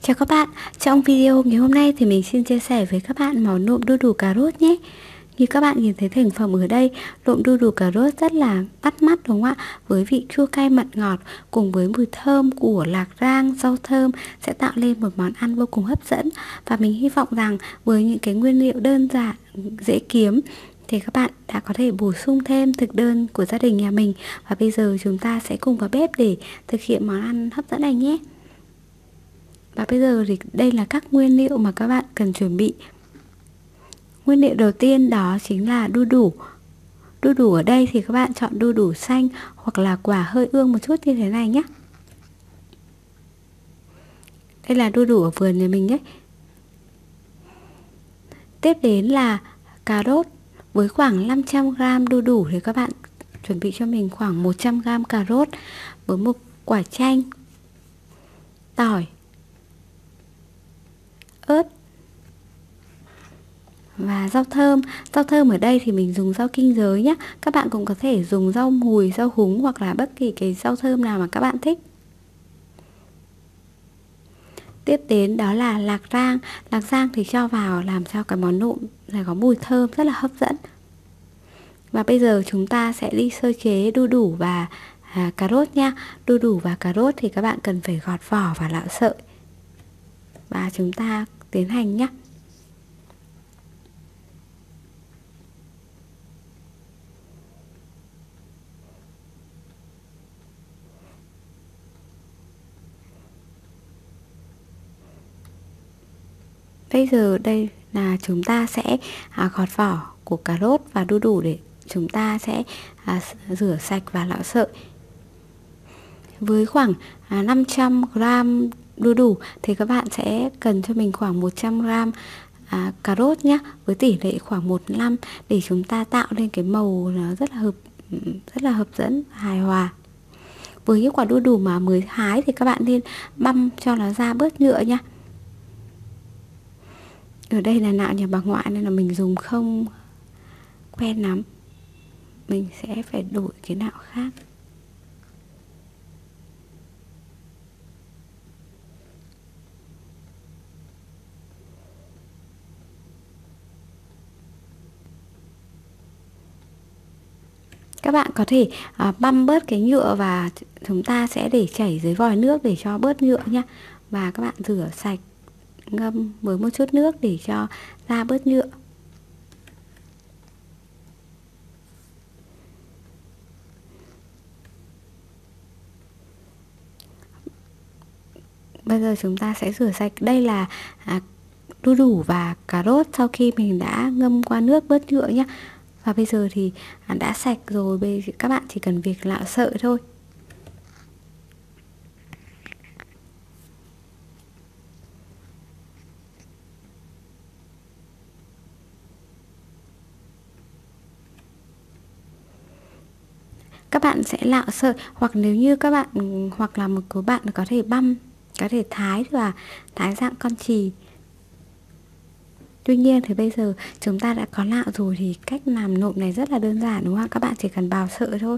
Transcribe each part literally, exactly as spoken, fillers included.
Chào các bạn, trong video ngày hôm nay thì mình xin chia sẻ với các bạn món nộm đu đủ cà rốt nhé. Như các bạn nhìn thấy thành phẩm ở đây, nộm đu đủ cà rốt rất là bắt mắt đúng không ạ? Với vị chua cay mặn ngọt cùng với mùi thơm của lạc rang, rau thơm sẽ tạo lên một món ăn vô cùng hấp dẫn. Và mình hy vọng rằng với những cái nguyên liệu đơn giản, dễ kiếm thì các bạn đã có thể bổ sung thêm thực đơn của gia đình nhà mình. Và bây giờ chúng ta sẽ cùng vào bếp để thực hiện món ăn hấp dẫn này nhé. Và bây giờ thì đây là các nguyên liệu mà các bạn cần chuẩn bị. Nguyên liệu đầu tiên đó chính là đu đủ. Đu đủ ở đây thì các bạn chọn đu đủ xanh hoặc là quả hơi ương một chút như thế này nhé. Đây là đu đủ ở vườn nhà mình nhé. Tiếp đến là cà rốt. Với khoảng năm trăm gam đu đủ thì các bạn chuẩn bị cho mình khoảng một trăm gam cà rốt với một quả chanh, tỏi, ớt và rau thơm. Rau thơm ở đây thì mình dùng rau kinh giới nhé. Các bạn cũng có thể dùng rau mùi, rau húng hoặc là bất kỳ cái rau thơm nào mà các bạn thích. Tiếp đến đó là lạc rang. Lạc rang thì cho vào làm cho cái món nộm này có mùi thơm rất là hấp dẫn. Và bây giờ chúng ta sẽ đi sơ chế đu đủ và à, cà rốt nha. Đu đủ và cà rốt thì các bạn cần phải gọt vỏ và lạo sợi. Và chúng ta tiến hành nhé. Bây giờ đây là chúng ta sẽ à, gọt vỏ của cà rốt và đu đủ để chúng ta sẽ à, rửa sạch và lạo sợi. Với khoảng à, năm trăm gam đu đủ thì các bạn sẽ cần cho mình khoảng một trăm gam à, cà rốt nhé, với tỷ lệ khoảng một năm để chúng ta tạo lên cái màu nó rất là hợp rất là hấp dẫn, hài hòa. Với những quả đu đủ mà mới hái thì các bạn nên băm cho nó ra bớt nhựa nha. Ở đây là nạo nhà bà ngoại nên là mình dùng không quen lắm. Mình sẽ phải đổi cái nạo khác. Các bạn có thể à, băm bớt cái nhựa và chúng ta sẽ để chảy dưới vòi nước để cho bớt nhựa nha. Và các bạn rửa sạch, ngâm với một chút nước để cho ra bớt nhựa. Bây giờ chúng ta sẽ rửa sạch. Đây là à, đu đủ và cà rốt sau khi mình đã ngâm qua nước bớt nhựa nhé. Và bây giờ thì à, đã sạch rồi, bây giờ các bạn chỉ cần việc lạo sợi thôi. Các bạn sẽ lạo sợi, hoặc nếu như các bạn hoặc là một số bạn có thể băm, có thể thái và thái dạng con chì. Tuy nhiên thì bây giờ chúng ta đã có lạo rồi thì cách làm nộm này rất là đơn giản đúng không ạ? Các bạn chỉ cần bào sợi thôi.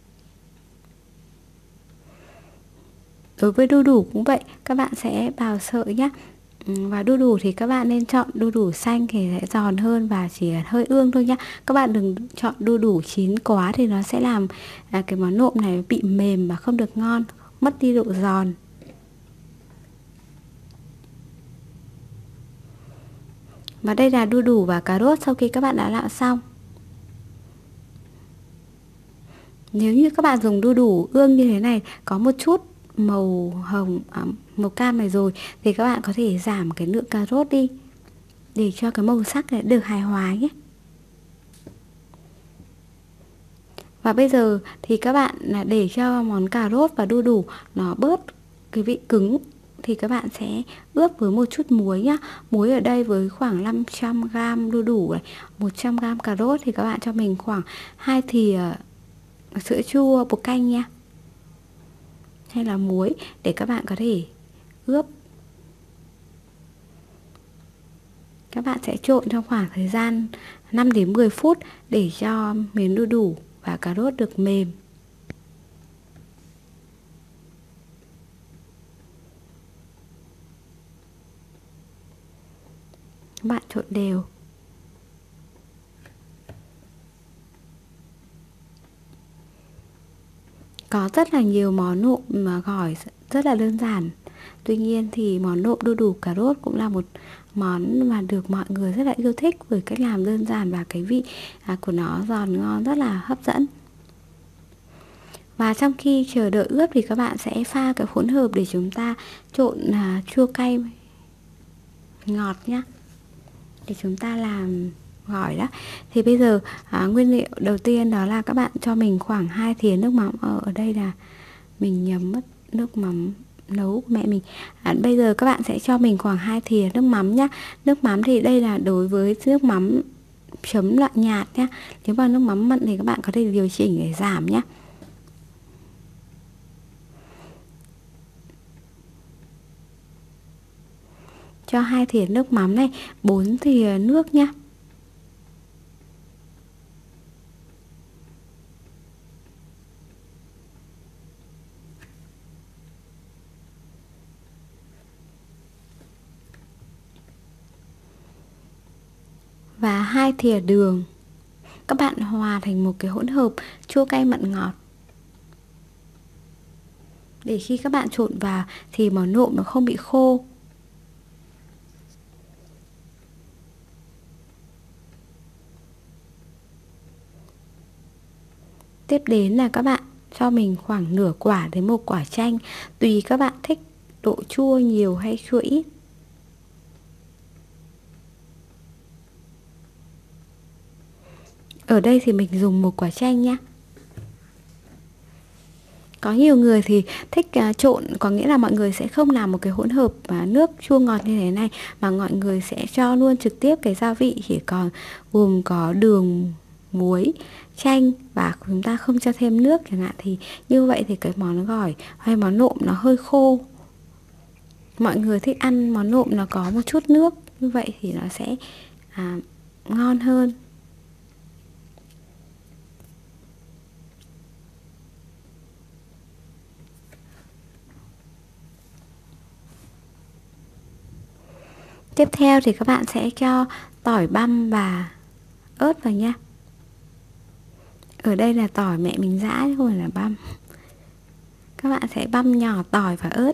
Đối với đu đủ cũng vậy, các bạn sẽ bào sợi nhé. Và đu đủ thì các bạn nên chọn đu đủ xanh thì sẽ giòn hơn và chỉ hơi ương thôi nhá. Các bạn đừng chọn đu đủ chín quá thì nó sẽ làm à, cái món nộm này bị mềm và không được ngon, mất đi độ giòn. Và đây là đu đủ và cà rốt sau khi các bạn đã lạo xong. Nếu như các bạn dùng đu đủ ương như thế này, có một chút màu hồng, à, màu cam này rồi thì các bạn có thể giảm cái lượng cà rốt đi để cho cái màu sắc này được hài hòa nhé. Và bây giờ thì các bạn để cho món cà rốt và đu đủ nó bớt cái vị cứng thì các bạn sẽ ướp với một chút muối nhá. Muối ở đây với khoảng năm trăm gam đu đủ này, một trăm gam cà rốt thì các bạn cho mình khoảng hai thìa sữa chua bột canh nha, hay là muối để các bạn có thể ướp. Các bạn sẽ trộn trong khoảng thời gian năm đến mười phút để cho miếng đu đủ và cà rốt được mềm. các bạn trộn đều. Có rất là nhiều món nộm mà gỏi rất là đơn giản. Tuy nhiên thì món nộm đu đủ cà rốt cũng là một món mà được mọi người rất là yêu thích với cách làm đơn giản và cái vị của nó giòn ngon rất là hấp dẫn. Và trong khi chờ đợi ướp thì các bạn sẽ pha cái hỗn hợp để chúng ta trộn à, chua cay ngọt nhá, để chúng ta làm gỏi đó. Thì bây giờ à, nguyên liệu đầu tiên đó là các bạn cho mình khoảng hai thìa nước mắm. Ở, ở đây là mình nhầm mất nước mắm nấu của mẹ mình. À, bây giờ các bạn sẽ cho mình khoảng hai thìa nước mắm nhá. Nước mắm thì đây là đối với nước mắm chấm loại nhạt nhá. Nếu mà nước mắm mặn thì các bạn có thể điều chỉnh để giảm nhá. Cho hai thìa nước mắm này, bốn thìa nước nhá. Và hai thìa đường. Các bạn hòa thành một cái hỗn hợp chua cay mặn ngọt. Để khi các bạn trộn vào thì món nộm nó không bị khô. Tiếp đến là các bạn cho mình khoảng nửa quả đến một quả chanh, tùy các bạn thích độ chua nhiều hay chua ít. Ở đây thì mình dùng một quả chanh nhá. Có nhiều người thì thích uh, trộn, có nghĩa là mọi người sẽ không làm một cái hỗn hợp uh, nước chua ngọt như thế này, mà mọi người sẽ cho luôn trực tiếp cái gia vị chỉ còn gồm có đường, muối, chanh và chúng ta không cho thêm nước chẳng hạn. Thì như vậy thì cái món gỏi hay món nộm nó hơi khô. Mọi người thích ăn món nộm nó có một chút nước, như vậy thì nó sẽ à, ngon hơn. Tiếp theo thì các bạn sẽ cho tỏi băm và ớt vào nha. Ở đây là tỏi mẹ mình giã chứ không phải là băm. Các bạn sẽ băm nhỏ tỏi và ớt.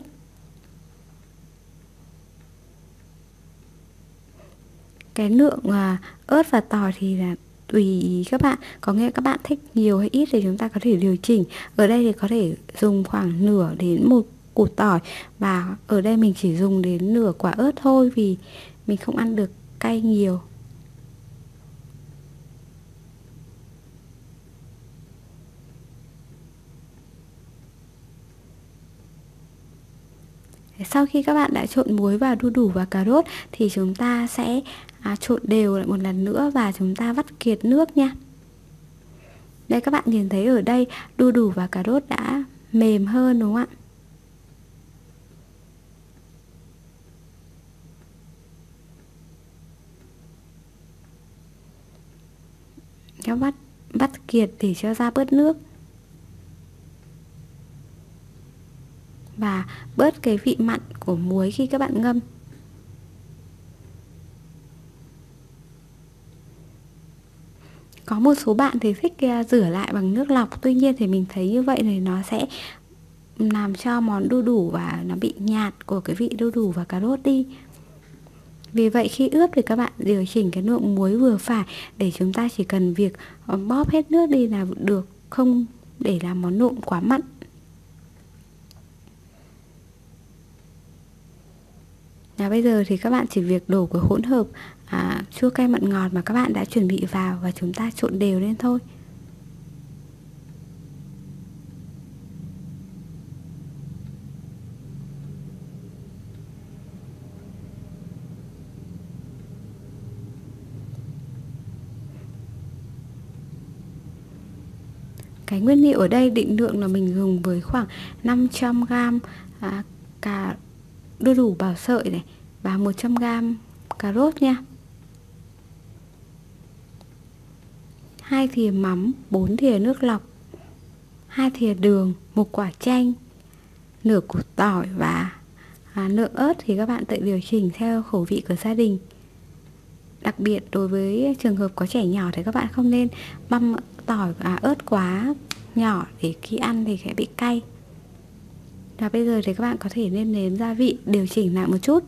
Cái lượng à, ớt và tỏi thì là tùy ý các bạn. Có nghĩa các bạn thích nhiều hay ít thì chúng ta có thể điều chỉnh. Ở đây thì có thể dùng khoảng nửa đến một củ tỏi. Và ở đây mình chỉ dùng đến nửa quả ớt thôi, vì mình không ăn được cay nhiều. Sau khi các bạn đã trộn muối vào đu đủ và cà rốt thì chúng ta sẽ à, trộn đều lại một lần nữa và chúng ta vắt kiệt nước nha. Đây các bạn nhìn thấy ở đây đu đủ và cà rốt đã mềm hơn đúng không ạ? Các vắt vắt kiệt để cho ra bớt nước và bớt cái vị mặn của muối khi các bạn ngâm. Có một số bạn thì thích rửa lại bằng nước lọc, tuy nhiên thì mình thấy như vậy thì nó sẽ làm cho món đu đủ và nó bị nhạt của cái vị đu đủ và cà rốt đi. Vì vậy khi ướp thì các bạn điều chỉnh cái lượng muối vừa phải, để chúng ta chỉ cần việc bóp hết nước đi là được, không để làm món nộm quá mặn. Và bây giờ thì các bạn chỉ việc đổ cái hỗn hợp à, chua cay mặn ngọt mà các bạn đã chuẩn bị vào và chúng ta trộn đều lên thôi. Cái nguyên liệu ở đây định lượng là mình dùng với khoảng năm trăm gam à, cà đu đủ bào sợi này và một trăm gam cà rốt nha. hai thìa mắm, bốn thìa nước lọc, hai thìa đường, một quả chanh, nửa củ tỏi và à, lượng ớt thì các bạn tự điều chỉnh theo khẩu vị của gia đình. Đặc biệt đối với trường hợp có trẻ nhỏ thì các bạn không nên băm tỏi à, ớt quá nhỏ để khi ăn thì sẽ bị cay. Và bây giờ thì các bạn có thể nên nếm gia vị, điều chỉnh lại một chút.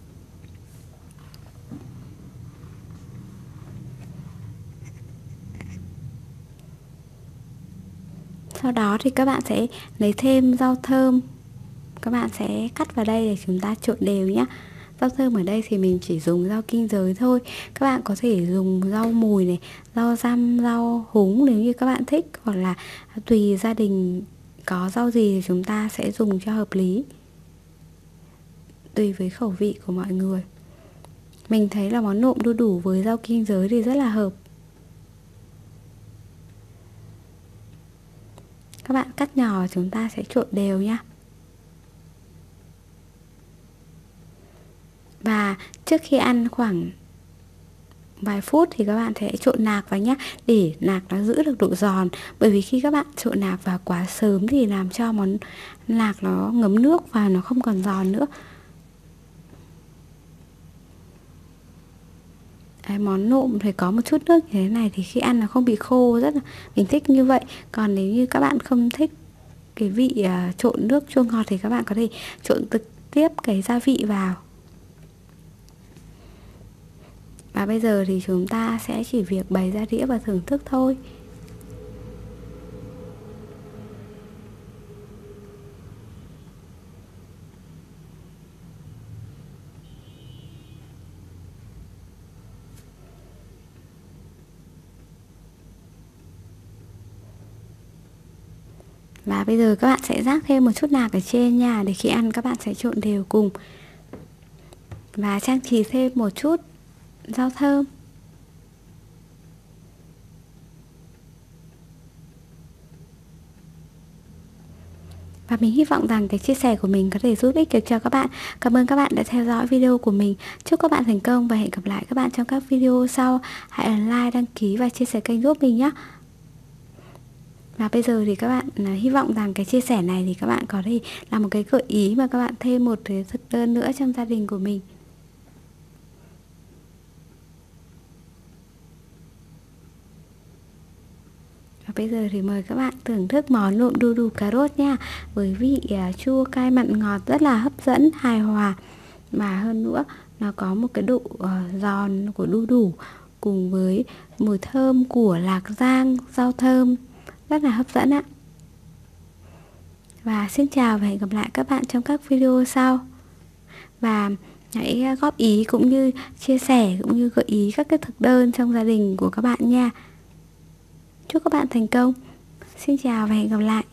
Sau đó thì các bạn sẽ lấy thêm rau thơm. Các bạn sẽ cắt vào đây để chúng ta trộn đều nhé. Rau thơm ở đây thì mình chỉ dùng rau kinh giới thôi. Các bạn có thể dùng rau mùi này, rau răm, rau húng nếu như các bạn thích. Hoặc là tùy gia đình có rau gì thì chúng ta sẽ dùng cho hợp lý, tùy với khẩu vị của mọi người. Mình thấy là món nộm đu đủ với rau kinh giới thì rất là hợp. Các bạn cắt nhỏ chúng ta sẽ trộn đều nhé. Và trước khi ăn khoảng vài phút thì các bạn sẽ trộn nạc vào nhé, để nạc nó giữ được độ giòn. Bởi vì khi các bạn trộn nạc vào quá sớm thì làm cho món nạc nó ngấm nước và nó không còn giòn nữa. Đấy, món nộm thì có một chút nước như thế này thì khi ăn nó không bị khô, rất là mình thích như vậy. Còn nếu như các bạn không thích cái vị uh, trộn nước chua ngọt thì các bạn có thể trộn trực tiếp cái gia vị vào. Và bây giờ thì chúng ta sẽ chỉ việc bày ra đĩa và thưởng thức thôi. Và bây giờ các bạn sẽ rắc thêm một chút nạc ở trên nha, để khi ăn các bạn sẽ trộn đều cùng. Và trang trí thêm một chút rau thơm. Và mình hy vọng rằng cái chia sẻ của mình có thể giúp ích được cho các bạn. Cảm ơn các bạn đã theo dõi video của mình. Chúc các bạn thành công và hẹn gặp lại các bạn trong các video sau. Hãy ấn like, đăng ký và chia sẻ kênh giúp mình nhé. Và bây giờ thì các bạn à, hy vọng rằng cái chia sẻ này thì các bạn có thể làm một cái gợi ý mà các bạn thêm một cái thực đơn nữa trong gia đình của mình. Và bây giờ thì mời các bạn thưởng thức món nộm đu đủ cà rốt nha. Với vị uh, chua cay mặn ngọt rất là hấp dẫn, hài hòa. Mà hơn nữa nó có một cái độ uh, giòn của đu đủ cùng với mùi thơm của lạc rang, rau thơm, rất là hấp dẫn ạ. Và xin chào và hẹn gặp lại các bạn trong các video sau. Và hãy góp ý cũng như chia sẻ cũng như gợi ý các cái thực đơn trong gia đình của các bạn nha. Chúc các bạn thành công. Xin chào và hẹn gặp lại.